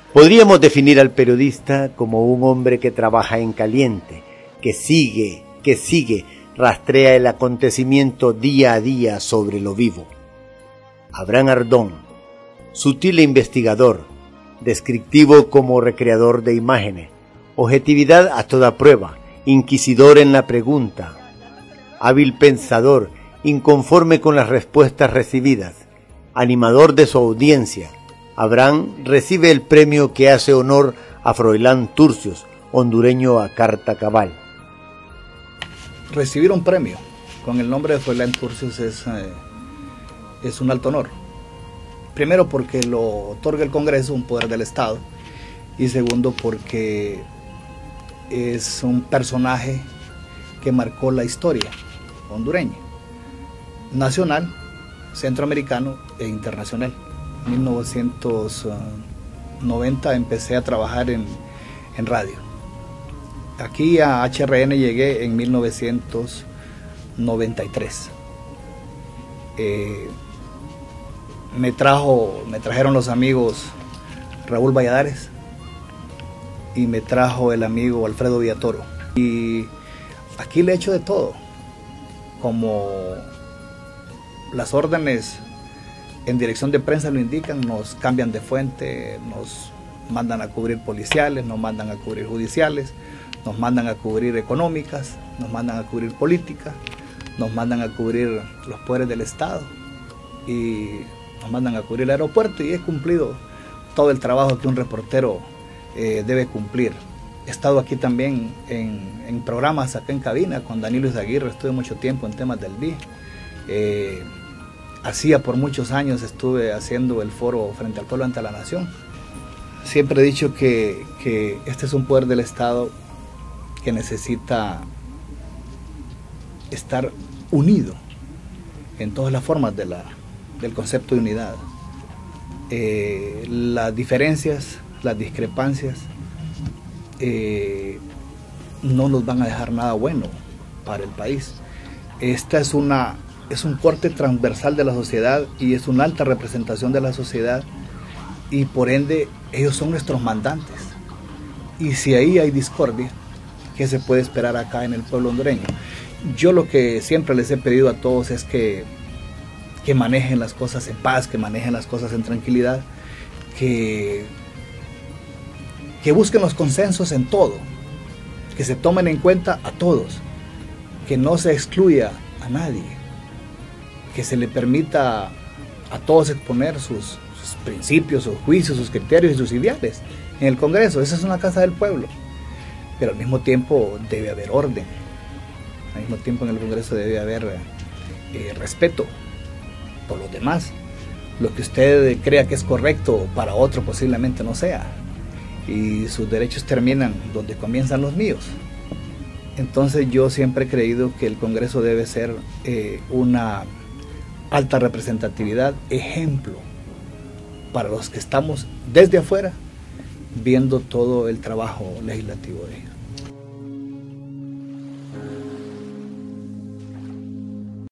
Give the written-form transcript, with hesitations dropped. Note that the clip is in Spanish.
Podríamos definir al periodista como un hombre que trabaja en caliente, que sigue, rastrea el acontecimiento día a día sobre lo vivo. Abraham Ardón, sutil e investigador, descriptivo como recreador de imágenes, objetividad a toda prueba, inquisidor en la pregunta, hábil pensador, inconforme con las respuestas recibidas, animador de su audiencia. Abraham recibe el premio que hace honor a Froilán Turcios, hondureño a carta cabal. Recibir un premio con el nombre de Froilán Turcios es un alto honor. Primero porque lo otorga el Congreso, un poder del Estado, y segundo porque es un personaje que marcó la historia hondureña, nacional, centroamericano e internacional. En 1990 empecé a trabajar en radio. Aquí a HRN llegué en 1993. Me trajeron los amigos Raúl Valladares y me trajo el amigo Alfredo Villatoro. Y aquí le he hecho de todo, como las órdenes en dirección de prensa lo indican, nos cambian de fuente, nos mandan a cubrir policiales, nos mandan a cubrir judiciales, nos mandan a cubrir económicas, nos mandan a cubrir política, nos mandan a cubrir los poderes del Estado y nos mandan a cubrir el aeropuerto, y he cumplido todo el trabajo que un reportero debe cumplir. He estado aquí también en programas acá en cabina con Danilo Izaguirre, estuve mucho tiempo en temas del BI. Por muchos años estuve haciendo el foro Frente al Pueblo ante la Nación. Siempre he dicho que este es un poder del Estado que necesita estar unido en todas las formas del concepto de unidad. Las diferencias, las discrepancias no nos van a dejar nada bueno para el país. Esta es un corte transversal de la sociedad y es una alta representación de la sociedad, y por ende ellos son nuestros mandantes. Y si ahí hay discordia, ¿qué se puede esperar acá en el pueblo hondureño? Yo lo que siempre les he pedido a todos es que manejen las cosas en paz, que manejen las cosas en tranquilidad, que busquen los consensos en todo, que se tomen en cuenta a todos, que no se excluya a nadie, que se le permita a todos exponer sus principios, sus juicios, sus criterios y sus ideales en el Congreso. Esa es una casa del pueblo, pero al mismo tiempo debe haber orden, al mismo tiempo en el Congreso debe haber respeto por los demás. Lo que usted crea que es correcto para otro posiblemente no sea, y sus derechos terminan donde comienzan los míos. Entonces yo siempre he creído que el Congreso debe ser una alta representatividad, ejemplo para los que estamos desde afuera viendo todo el trabajo legislativo de ellos.